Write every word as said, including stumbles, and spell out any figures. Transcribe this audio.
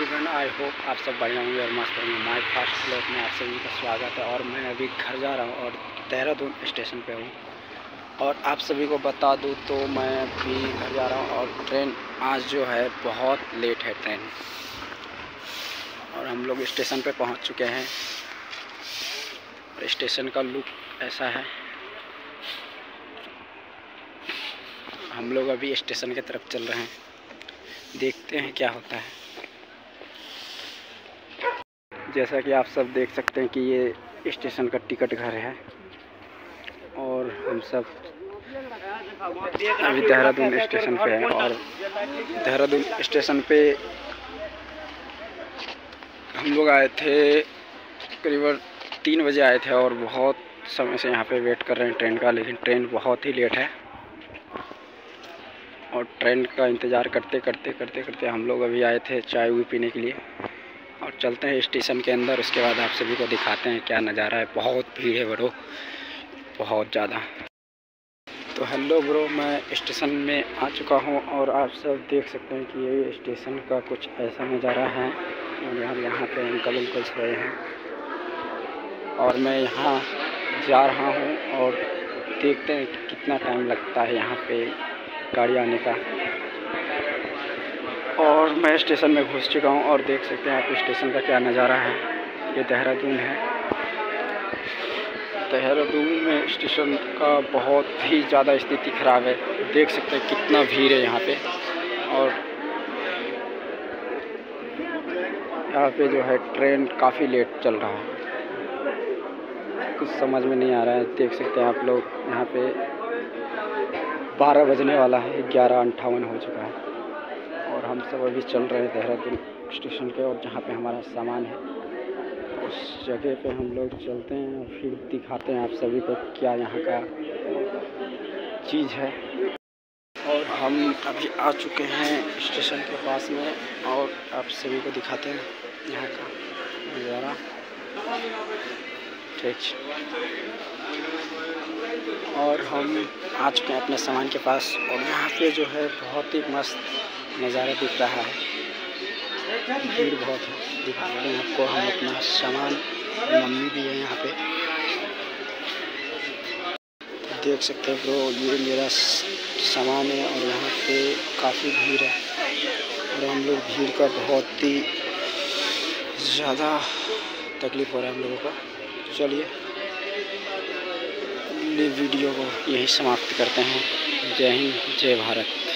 Everyone, I hope आप सब बढ़िया होंगे और मस्त होंगे। माय फर्स्ट ब्लॉग में आप सभी का स्वागत है। और मैं अभी घर जा रहा हूँ और देहरादून स्टेशन पे हूँ। और आप सभी को बता दूँ तो मैं अभी घर जा रहा हूँ और ट्रेन आज जो है बहुत लेट है ट्रेन। और हम लोग स्टेशन पे पहुँच चुके हैं और स्टेशन का लुक ऐसा है। हम लोग अभी स्टेशन की तरफ चल रहे हैं, देखते हैं क्या होता है। जैसा कि आप सब देख सकते हैं कि ये स्टेशन का टिकट घर है और हम सब अभी देहरादून स्टेशन पे हैं। और देहरादून स्टेशन पे हम लोग आए थे, करीबन तीन बजे आए थे और बहुत समय से यहाँ पे वेट कर रहे हैं ट्रेन का, लेकिन ट्रेन बहुत ही लेट है। और ट्रेन का इंतज़ार करते करते करते करते हम लोग अभी आए थे चाय भी पीने के लिए। और चलते हैं स्टेशन के अंदर, उसके बाद आप सभी को दिखाते हैं क्या नज़ारा है। बहुत भीड़ है ब्रो, बहुत ज़्यादा। तो हेलो ब्रो, मैं स्टेशन में आ चुका हूँ और आप सब देख सकते हैं कि ये स्टेशन का कुछ ऐसा नज़ारा है। और यहाँ यहाँ पे अंकल अंकल सोए हैं और मैं यहाँ जा रहा हूँ और देखते हैं कितना टाइम लगता है यहाँ पे गाड़ी आने का। और मैं स्टेशन में घुस चुका हूँ और देख सकते हैं आप स्टेशन का क्या नज़ारा है। ये देहरादून है। देहरादून में स्टेशन का बहुत ही ज़्यादा स्थिति ख़राब है। देख सकते हैं कितना भीड़ है यहाँ पे। और यहाँ पे जो है ट्रेन काफ़ी लेट चल रहा है, कुछ समझ में नहीं आ रहा है। देख सकते हैं आप लोग, यहाँ पे बारह बजने वाला है, ग्यारह अंठावन हो चुका है और हम सब अभी चल रहे हैं देहरादून स्टेशन पे। और जहाँ पे हमारा सामान है उस जगह पे हम लोग चलते हैं और फिर दिखाते हैं आप सभी को क्या यहाँ का चीज़ है। और हम अभी आ चुके हैं स्टेशन के पास में और आप सभी को दिखाते हैं यहाँ का नज़ारा। ठीक, और हम आ चुके हैं अपने सामान के पास और यहाँ पे जो है बहुत ही मस्त नज़ारा दिख रहा है। भीड़ बहुत है, दिखाते हैं आपको हम अपना सामान। मम्मी भी है यहाँ पे, देख सकते हैं ब्रो, ये मेरा सामान है और यहाँ पे काफ़ी भीड़ है। और हम लोग भीड़ का बहुत ही ज़्यादा तकलीफ़ हो रहा है हम लोगों को। चलिए वीडियो को यही समाप्त करते हैं। जय हिंद, जय भारत।